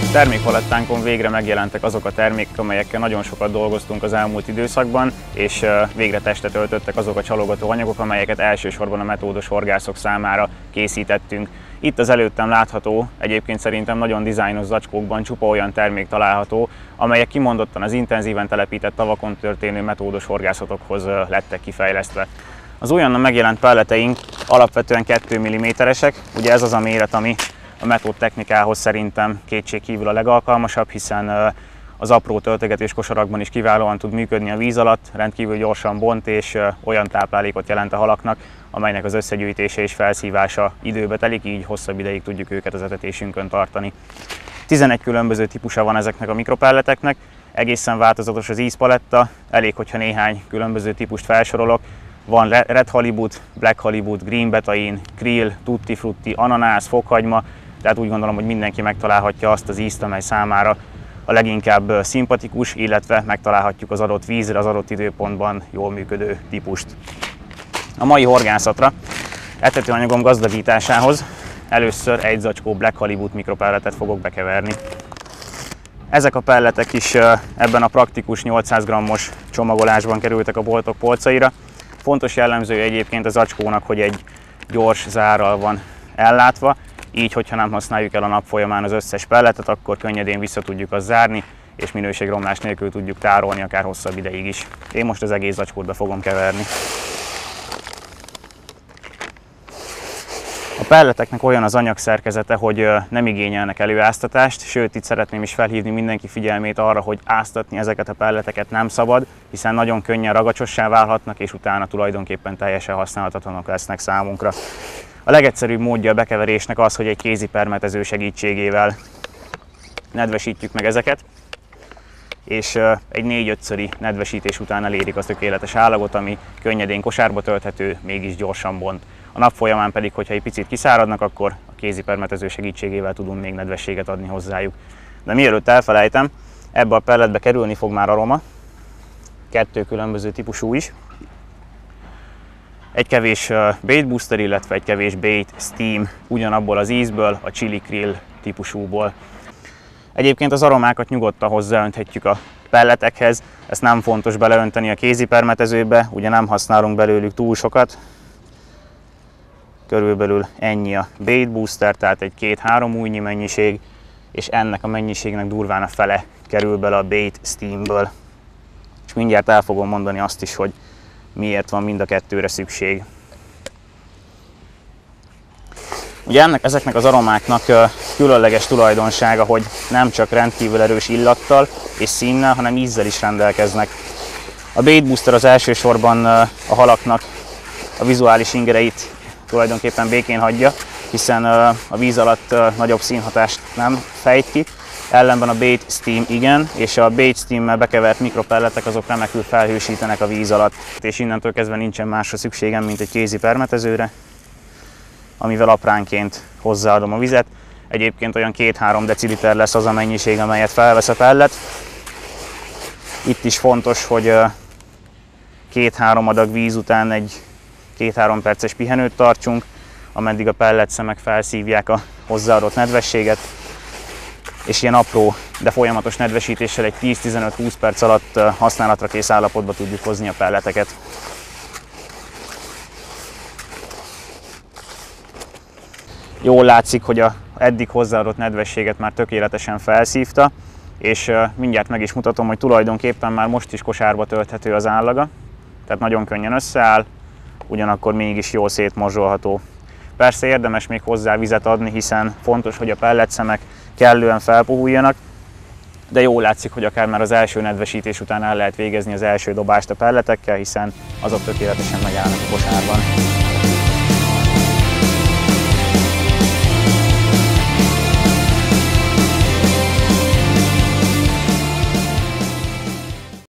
Termékpalettánkon végre megjelentek azok a termékek, amelyekkel nagyon sokat dolgoztunk az elmúlt időszakban, és végre testet öltöttek azok a csalogató anyagok, amelyeket elsősorban a metódos horgászok számára készítettünk. Itt az előttem látható, egyébként szerintem nagyon dizájnos zacskókban csupa olyan termék található, amelyek kimondottan az intenzíven telepített tavakon történő metódos horgászatokhoz lettek kifejlesztve. Az újonnan megjelent pelleteink alapvetően 2 mm-esek, ugye ez az a méret, ami a metód technikához szerintem kétségkívül a legalkalmasabb, hiszen az apró töltegetős kosarakban is kiválóan tud működni a víz alatt, rendkívül gyorsan bont és olyan táplálékot jelent a halaknak, amelynek az összegyűjtése és felszívása időbe telik, így hosszabb ideig tudjuk őket az etetésünkön tartani. 11 különböző típusa van ezeknek a mikropelleteknek, egészen változatos az ízpaletta, elég, hogyha néhány különböző típust felsorolok. Van Red Halibut, Black Halibut, Green Betain, Krill, Tutti Frutti, ananász, fokhagyma, tehát úgy gondolom, hogy mindenki megtalálhatja azt az ízt, amely számára a leginkább szimpatikus, illetve megtalálhatjuk az adott vízre, az adott időpontban jól működő típust. A mai horgászatra etetőanyagom gazdagításához először egy zacskó Black Halibut mikropelletet fogok bekeverni. Ezek a pelletek is ebben a praktikus 800 g-os csomagolásban kerültek a boltok polcaira. Fontos jellemzője egyébként a zacskónak, hogy egy gyors zárral van ellátva, így, hogyha nem használjuk el a nap folyamán az összes pelletet, akkor könnyedén vissza tudjuk azt zárni, és minőségromlás nélkül tudjuk tárolni akár hosszabb ideig is. Én most az egész zacskót be fogom keverni. A pelleteknek olyan az anyagszerkezete, hogy nem igényelnek előáztatást, sőt itt szeretném is felhívni mindenki figyelmét arra, hogy áztatni ezeket a pelleteket nem szabad, hiszen nagyon könnyen ragacsossá válhatnak, és utána tulajdonképpen teljesen használhatatlanok lesznek számunkra. A legegyszerűbb módja a bekeverésnek az, hogy egy kézi permetező segítségével nedvesítjük meg ezeket, és egy 4-5-szöri nedvesítés után elérik a tökéletes állagot, ami könnyedén kosárba tölthető, mégis gyorsan bont. A nap folyamán pedig, hogyha egy picit kiszáradnak, akkor a kézi permetező segítségével tudunk még nedvességet adni hozzájuk. De mielőtt elfelejtem, ebbe a pelletbe kerülni fog már aroma, 2 különböző típusú is. Egy kevés bait booster, illetve egy kevés bait steam, ugyanabból az ízből, a chili krill típusúból. Egyébként az aromákat nyugodtan hozzáönthetjük a pelletekhez, ezt nem fontos beleönteni a kézi permetezőbe, ugye nem használunk belőlük túl sokat. Körülbelül ennyi a bait booster, tehát egy 2-3 újnyi mennyiség, és ennek a mennyiségnek durván a fele kerül bele a bait steamből. És mindjárt el fogom mondani azt is, hogy miért van mind a kettőre szükség. Ugye ezeknek az aromáknak különleges tulajdonsága, hogy nem csak rendkívül erős illattal és színnel, hanem ízzel is rendelkeznek. A bait booster az elsősorban a halaknak a vizuális ingereit tulajdonképpen békén hagyja, hiszen a víz alatt nagyobb színhatást nem fejt ki, ellenben a bait steam igen, és a bait steammel bekevert mikropelletek azok remekül felhősítenek a víz alatt, és innentől kezdve nincsen másra szükségem, mint egy kézi permetezőre, amivel apránként hozzáadom a vizet. Egyébként olyan 2-3 deciliter lesz az a mennyiség, amelyet felvesz a pellet. Itt is fontos, hogy 2-3 adag víz után egy 2-3 perces pihenőt tartsunk, ameddig a pelletszemek felszívják a hozzáadott nedvességet, és ilyen apró, de folyamatos nedvesítéssel egy 10-15-20 perc alatt használatra kész állapotba tudjuk hozni a pelleteket. Jól látszik, hogy az eddig hozzáadott nedvességet már tökéletesen felszívta, és mindjárt meg is mutatom, hogy tulajdonképpen már most is kosárba tölthető az állaga, tehát nagyon könnyen összeáll, ugyanakkor mégis jól szétmorzsolható. Persze érdemes még hozzá vizet adni, hiszen fontos, hogy a pelletszemek kellően felpuhuljanak, de jól látszik, hogy akár már az első nedvesítés után el lehet végezni az első dobást a pelletekkel, hiszen azok tökéletesen megállnak a kosárban.